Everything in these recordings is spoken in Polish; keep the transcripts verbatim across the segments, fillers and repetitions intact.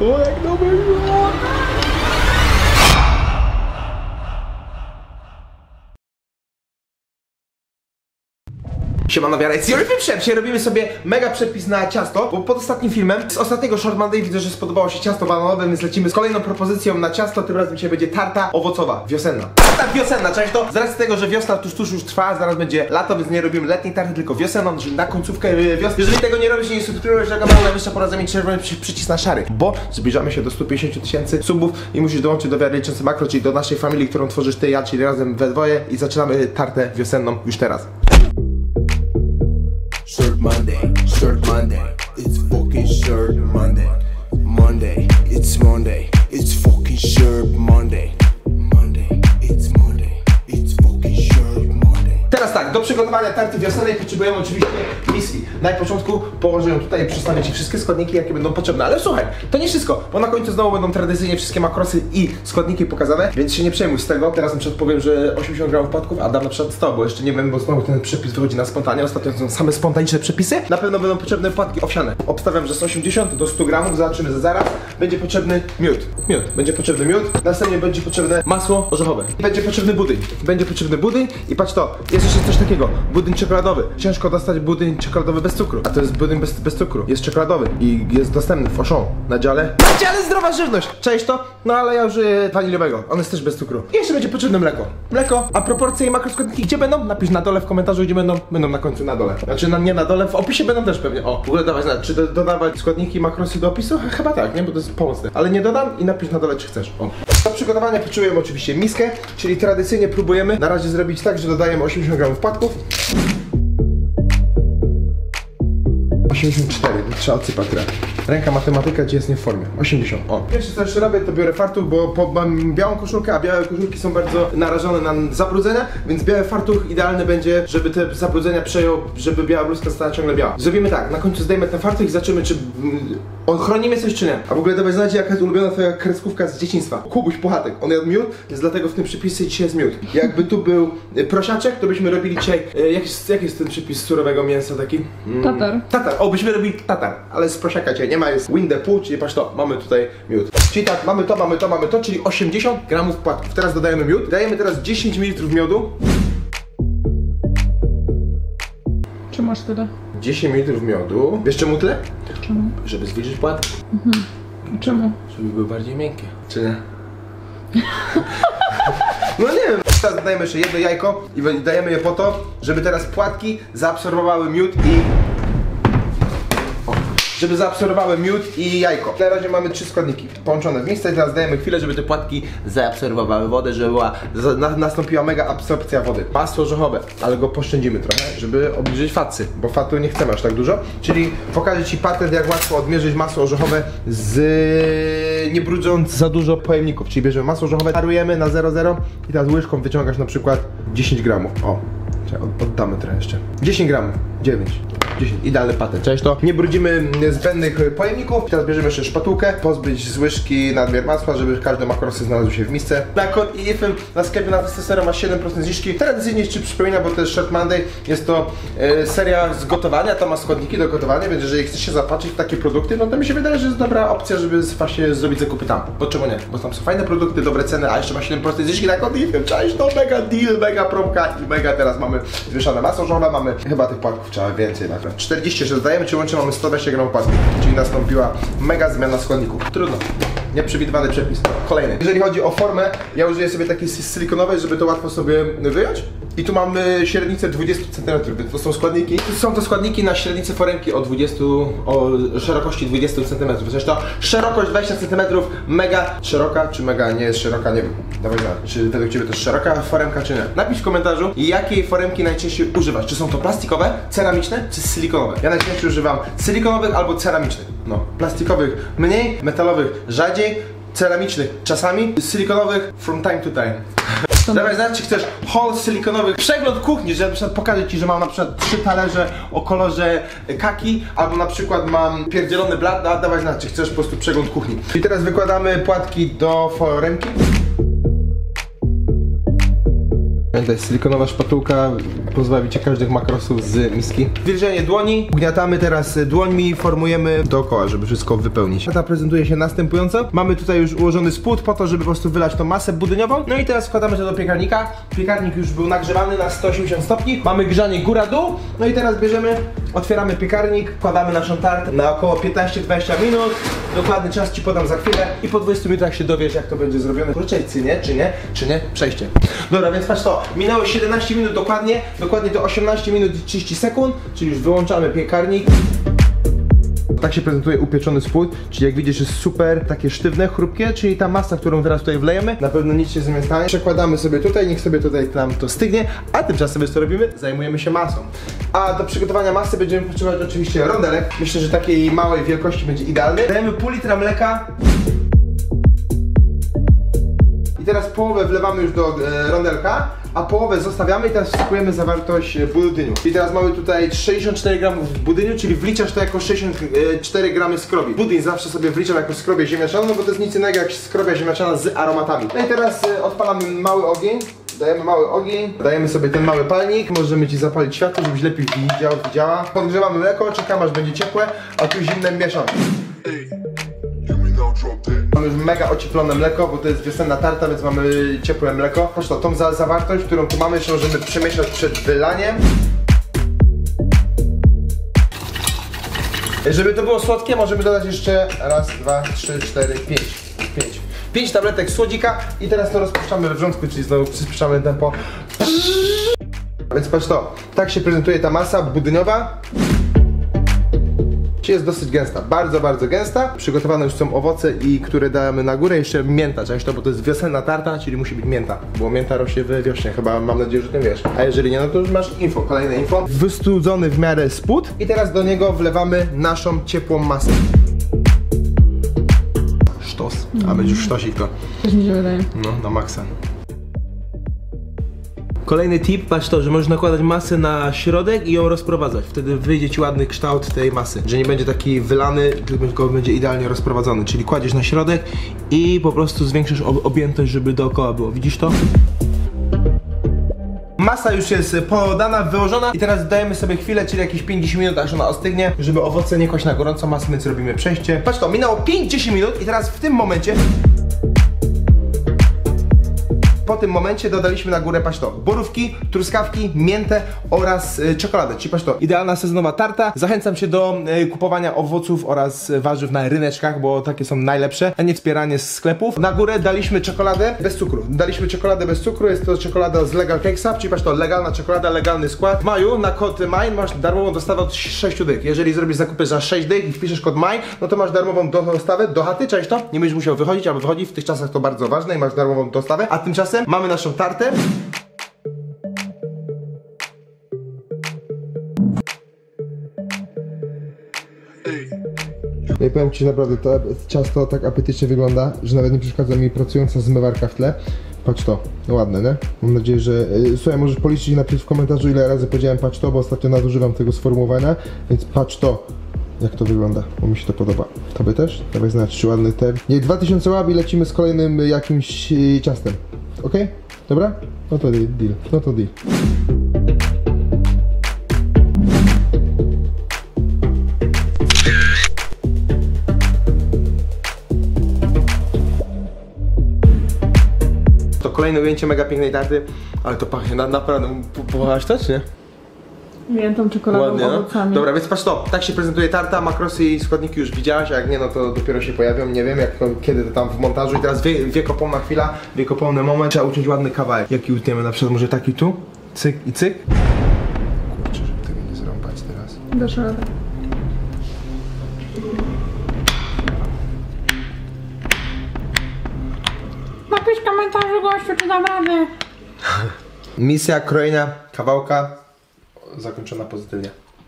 O, jak dobry. Siemano, wiara jest Jury Dzisiaj robimy sobie mega przepis na ciasto, bo pod ostatnim filmem z ostatniego Short Monday widzę, że spodobało się ciasto bananowe, więc lecimy z kolejną propozycją na ciasto. Tym razem dzisiaj będzie tarta owocowa, wiosenna. Tarta wiosenna, część to z racji tego, że wiosna tuż tuż już trwa, zaraz będzie lato, więc nie robimy letniej tarty, tylko wiosenną, czyli na końcówkę wiosny. Jeżeli tego nie robisz i nie subskrybujesz na kanał, najwyższa pora zamienić czerwony przycisk na szary, bo zbliżamy się do stu pięćdziesięciu tysięcy subów i musisz dołączyć do wiary liczący makro, czyli do naszej familii, którą tworzysz ty, ja, czyli razem we dwoje, i zaczynamy tartę wiosenną już teraz. Shirt Monday, Shirt Monday, it's fucking Shirt Monday. Monday, it's Monday, it's fucking Shirt Monday. Monday, it's Monday, it's fucking Shirt Monday. Teraz tak, do przygotowania tarty wiosennej potrzebujemy oczywiście miski. Na początku położę ją tutaj i przedstawię Ci wszystkie składniki, jakie będą potrzebne. Ale słuchaj, to nie wszystko, bo na końcu znowu będą tradycyjnie wszystkie makrosy i składniki pokazane, więc się nie przejmuj z tego. Teraz na przykład powiem, że osiemdziesiąt gramów płatków, a dam na przykład sto, bo jeszcze nie wiem, bo znowu ten przepis wychodzi na spontanie. Ostatnio są same spontaniczne przepisy. Na pewno będą potrzebne płatki owsiane. Obstawiam, że z osiemdziesiąt do stu gramów, zobaczymy za zaraz. Będzie potrzebny miód. Miód. Będzie potrzebny miód. Następnie będzie potrzebne masło orzechowe. Będzie potrzebny budyń. Będzie potrzebny budyń i patrz to, jest jeszcze coś takiego. Budyń czekoladowy. Ciężko dostać budyń czekoladowy bez cukru. A to jest budyń bez, bez cukru. Jest czekoladowy i jest dostępny w Auchan na dziale. Na dziale zdrowa żywność! Cześć to? No ale ja użyję waniliowego. On jest też bez cukru. I jeszcze będzie potrzebne mleko. Mleko, a proporcje i makroskładniki gdzie będą? Napisz na dole w komentarzu, gdzie będą. Będą na końcu na dole. Znaczy na, nie na dole, w opisie będą też pewnie. O, w ogóle dawać znać, czy do, dodawać składniki i makrosy do opisu? Chyba tak, nie? Bo to jest pomocne. Ale nie dodam i napisz na dole, czy chcesz. O. Do przygotowania potrzebujemy oczywiście miskę, czyli tradycyjnie próbujemy na razie zrobić tak, że dodajemy osiemdziesiąt gramów płatków. osiemdziesiąt cztery, to trzeba odsypać teraz. Ręka matematyka gdzie jest nie w formie. osiemdziesiąt. O. Pierwsze co jeszcze robię, to biorę fartuch, bo po, mam białą koszulkę, a białe koszulki są bardzo narażone na zabrudzenia, więc biały fartuch idealny będzie, żeby te zabrudzenia przejął, żeby biała bluzka stała ciągle biała. Zrobimy tak, na końcu zdejmę ten fartuch i zobaczymy, czy mm, ochronimy coś, czy nie. A w ogóle dawaj znać, jaka jest ulubiona twoja kreskówka z dzieciństwa. Kubuś Puchatek. On jadł miód, więc dlatego w tym przepisie dzisiaj jest miód. Jakby tu był y, prosiaczek, to byśmy robili dzisiaj. Y, jaki, jaki jest ten przepis z surowego mięsa taki? Mm. Tatar. Tatar. O, byśmy robili tatar, ale z prosiaka dzisiaj nie ma, jest win the pool, czyli patrz to, mamy tutaj miód. Czyli tak, mamy to, mamy to, mamy to, czyli osiemdziesiąt gramów płatków. Teraz dodajemy miód. Dajemy teraz dziesięć mililitrów miodu. Czy masz tyle? dziesięć mililitrów miodu. Wiesz czemu tyle? Czemu? Żeby zwilżyć płatki. Mhm. Czemu? Żeby były bardziej miękkie. Czy nie? No nie wiem. Teraz dodajemy jeszcze jedno jajko i dajemy je po to, żeby teraz płatki zaabsorbowały miód i... O. Żeby zaabsorbowały miód i jajko. Na razie mamy trzy składniki połączone w miejsce i teraz dajemy chwilę, żeby te płatki zaabsorbowały wodę, żeby była, na, nastąpiła mega absorpcja wody. Masło orzechowe, ale go poszczędzimy trochę, żeby obniżyć facy, bo fatu nie chcemy aż tak dużo. Czyli pokażę Ci patent, jak łatwo odmierzyć masło orzechowe z... nie brudząc za dużo pojemników. Czyli bierzemy masło orzechowe, parujemy na zero przecinek zero i teraz łyżką wyciągasz na przykład dziesięć gramów. O, oddamy trochę jeszcze. dziesięć gramów, dziewięć. dziesięć. Idealny patent. Cześć to. Nie brudzimy zbędnych pojemników. Teraz bierzemy jeszcze szpatułkę, pozbyć z łyżki nadmiar masła, żeby każde makrosy znalazły się w misce. Na kod I F M na sklepie na Testosterone ma siedem procent zniżki. Tradycyjnie jeszcze przypomina, bo to jest Short Monday. Jest to e, seria z gotowania, to ma składniki do gotowania, więc jeżeli chcesz się zapatrzyć w takie produkty, no to mi się wydaje, że jest dobra opcja, żeby właśnie zrobić zakupy tam. Bo czemu nie? Bo tam są fajne produkty, dobre ceny, a jeszcze ma siedem procent zniżki na kod I F M. Cześć, to mega deal, mega promka i mega teraz mamy zmieszane masło orzechowe, mamy chyba tych płatków trzeba więcej na czterdzieści jeszcze dodajemy, czyli łącznie mamy sto dwadzieścia gramów płatków, czyli nastąpiła mega zmiana składników. Trudno. Nieprzewidywany przepis. Kolejny. Jeżeli chodzi o formę, ja użyję sobie takiej silikonowej, żeby to łatwo sobie wyjąć. I tu mamy średnicę dwadzieścia centymetrów, więc to są składniki. Są to składniki na średnicę foremki o dwudziestu, o szerokości dwudziestu centymetrów. Zresztą szerokość dwadzieścia centymetrów, mega szeroka, czy mega nie jest szeroka, nie wiem. Dawaj znać, czy według Ciebie to jest szeroka foremka, czy nie. Napisz w komentarzu, jakiej foremki najczęściej używasz. Czy są to plastikowe, ceramiczne, czy silikonowe. Ja najczęściej używam silikonowych albo ceramicznych. No, plastikowych mniej, metalowych rzadziej, ceramicznych czasami, silikonowych from time to time. Dawaj znać, czy chcesz haul silikonowych, przegląd kuchni, że na przykład pokażę Ci, że mam na przykład trzy talerze o kolorze kaki, albo na przykład mam pierdzielony blat, a dawaj znać, czy chcesz po prostu przegląd kuchni. I teraz wykładamy płatki do foremki. Pamiętaj, silikonowa szpatułka pozbawi cię każdych makrosów z miski. Wilżenie dłoni. Ugniatamy teraz dłońmi, formujemy dookoła, żeby wszystko wypełnić. Ta prezentuje się następująco. Mamy tutaj już ułożony spód po to, żeby po prostu wylać tą masę budyniową. No i teraz wkładamy to do piekarnika. Piekarnik już był nagrzewany na sto osiemdziesiąt stopni. Mamy grzanie góra-dół. No i teraz bierzemy, otwieramy piekarnik, wkładamy naszą tartę na około piętnaście dwadzieścia minut. Dokładny czas ci podam za chwilę i po dwudziestu minutach się dowiesz, jak to będzie zrobione. Kurczę, czy nie, czy nie, czy nie, przejście. Dobra, więc patrz to, minęło siedemnaście minut dokładnie, dokładnie to osiemnaście minut i trzydzieści sekund, czyli już wyłączamy piekarnik. Tak się prezentuje upieczony spód, czyli jak widzisz jest super takie sztywne, chrupkie, czyli ta masa, którą teraz tutaj wlejemy, na pewno nic się z tym nie stanie. Przekładamy sobie tutaj, niech sobie tutaj nam to stygnie, a tymczasem co robimy? Zajmujemy się masą. A do przygotowania masy będziemy potrzebować oczywiście rondelek. Myślę, że takiej małej wielkości będzie idealny. Dajemy pół litra mleka. I teraz połowę wlewamy już do e, rondelka, a połowę zostawiamy i teraz wsypujemy zawartość budyniu. I teraz mamy tutaj sześćdziesiąt cztery gramy budyniu, czyli wliczasz to jako sześćdziesiąt cztery gramy skrobi. Budyń zawsze sobie wliczam jako skrobię ziemniaczaną, no bo to jest nic innego jak skrobia ziemniaczana z aromatami. No i teraz e, odpalamy mały ogień. Dajemy mały ogień, dajemy sobie ten mały palnik, możemy ci zapalić światło, żebyś lepiej widział, widziała. Podgrzewamy mleko, czekamy aż będzie ciepłe, a tu zimne mieszamy. Mamy już mega ocieplone mleko, bo to jest wiosenna tarta, więc mamy ciepłe mleko. Patrz to, tą za zawartość, którą tu mamy, jeszcze możemy przemieszać przed wylaniem. Żeby to było słodkie, możemy dodać jeszcze raz, dwa, trzy, cztery, pięć. Pięć. Pięć tabletek słodzika i teraz to rozpuszczamy we wrzątku, czyli znowu przyspieszamy tempo. Więc patrz to, tak się prezentuje ta masa budyniowa. Jest dosyć gęsta, bardzo, bardzo gęsta. Przygotowane już są owoce, i które damy na górę. Jeszcze mięta, część to, bo to jest wiosenna tarta, czyli musi być mięta, bo mięta rośnie we wiośnie, chyba mam nadzieję, że ty wiesz. A jeżeli nie, no to już masz info, kolejne info. Wystudzony w miarę spód i teraz do niego wlewamy naszą ciepłą masę. Sztos, a będzie już sztosik to. Też mi się wydaje. No, na maksa. Kolejny tip, patrz to, że możesz nakładać masę na środek i ją rozprowadzać. Wtedy wyjdzie ci ładny kształt tej masy. Że nie będzie taki wylany, tylko będzie idealnie rozprowadzony. Czyli kładziesz na środek i po prostu zwiększasz ob objętość, żeby dookoła było. Widzisz to? Masa już jest podana, wyłożona i teraz dajemy sobie chwilę, czyli jakieś pięćdziesiąt minut, aż ona ostygnie, żeby owoce nie kłaść na gorąco masę, więc robimy przejście. Patrz to, minęło pięć do dziesięciu minut i teraz w tym momencie po tym momencie dodaliśmy na górę, patrz to, borówki, truskawki, miętę oraz y, czekoladę, czyli patrz to, idealna sezonowa tarta. Zachęcam się do y, kupowania owoców oraz warzyw na ryneczkach, bo takie są najlepsze, a nie wspieranie z sklepów. Na górę daliśmy czekoladę bez cukru. Daliśmy czekoladę bez cukru, jest to czekolada z Legal Cakesa, czyli patrz to, legalna czekolada, legalny skład. W maju na kod MAJ masz darmową dostawę od sześciu dych. Jeżeli zrobisz zakupy za sześć dych i wpiszesz kod MAJ, no to masz darmową dostawę do chaty, cześć to, nie będziesz musiał wychodzić, aby wychodzi, w tych czasach to bardzo ważne i masz darmową dostawę, a tymczasem mamy naszą tartę. Ja powiem ci naprawdę, to ciasto tak apetycznie wygląda, że nawet nie przeszkadza mi pracująca zmywarka w tle. Patrz to, no ładne, nie? Mam nadzieję, że... Słuchaj, możesz policzyć i napisać w komentarzu, ile razy powiedziałem patrz to, bo ostatnio nadużywam tego sformułowania, więc patrz to, jak to wygląda, bo mi się to podoba. Tobie też? Dawaj znać, czy ładny ten... Nie, dwa tysiące łap i lecimy z kolejnym jakimś ciastem. Okej? Okay? Dobra? No to deal, no to deal. To kolejne ujęcie mega pięknej tarty, ale to pachnie na, naprawdę, powołałaś to, czy nie? Miętą, czekoladą, Ładnie, no. owocami. Dobra, więc patrz to, tak się prezentuje tarta, makrosy i składniki już widziałaś, a jak nie, no to dopiero się pojawią, nie wiem jak, kiedy to tam w montażu. I teraz wie, wiekopomna chwila, wiekopomny moment, trzeba uciąć ładny kawałek. Jaki utniemy, na przykład może taki tu, cyk i cyk. Kurczę, żeby tego nie zrąbać teraz. Dasz radę. Napisz w komentarzu, gościu, czy dam radę. Misja krojenia kawałka zakończona pozytywnie.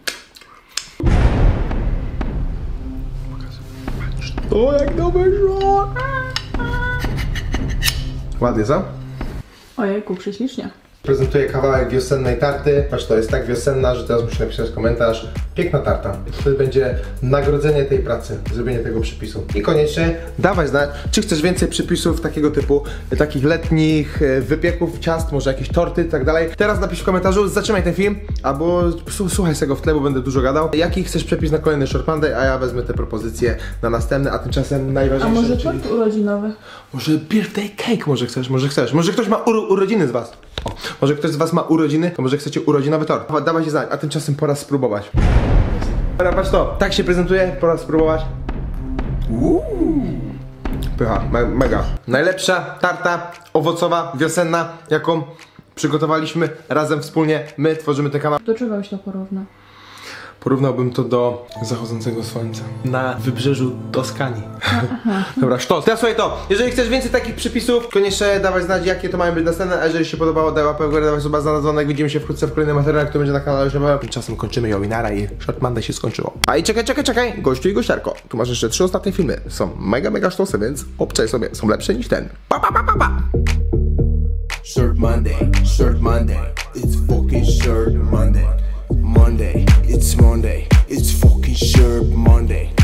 O, jak to wyszło! Ładnie, co? Ojejku, prześlicznie. Prezentuję kawałek wiosennej tarty. Patrz, to jest tak wiosenna, że teraz muszę napisać komentarz. Piękna tarta. To będzie nagrodzenie tej pracy, zrobienie tego przypisu. I koniecznie dawaj znać, czy chcesz więcej przypisów takiego typu, takich letnich wypieków, ciast, może jakieś torty i tak dalej. Teraz napisz w komentarzu, zatrzymaj ten film, albo słuchaj z tego w tle, bo będę dużo gadał. Jaki chcesz przepis na kolejny Short Monday, a ja wezmę te propozycje na następny, a tymczasem A najważniejsze, może czyli... tort urodzinowy? Może birthday cake może chcesz, może chcesz. Może ktoś ma uro urodziny z was. O, może ktoś z was ma urodziny, to może chcecie urodzinowy tort. Dawa- Dawajcie znać, a tymczasem pora spróbować. Dobra, patrz to, tak się prezentuje, pora spróbować. Uuu. Pycha, me mega. Najlepsza tarta owocowa, wiosenna, jaką przygotowaliśmy razem wspólnie. My tworzymy ten kanał. Do czego byś to porówna? Porównałbym to do zachodzącego słońca na wybrzeżu Toskanii. Dobra, sztos. Teraz słuchaj to, jeżeli chcesz więcej takich przypisów, koniecznie dawaj znać, jakie to mają być następne, a jeżeli się podobało, daj łapę w górę, dawaj suba za dzwonek, widzimy się wkrótce w kolejnym materiale, który będzie na kanale już. Tymczasem kończymy Jowinara i Short Monday się skończyło. A i czekaj, czekaj, czekaj, gościu i gościarko, tu masz jeszcze trzy ostatnie filmy, są mega, mega sztosy, więc obczaj sobie, są lepsze niż ten. Pa, pa, pa, pa, pa. Shirt Monday, Shirt Monday, it's fucking Shirt Monday. Monday, it's Monday, it's fucking Shirt Monday.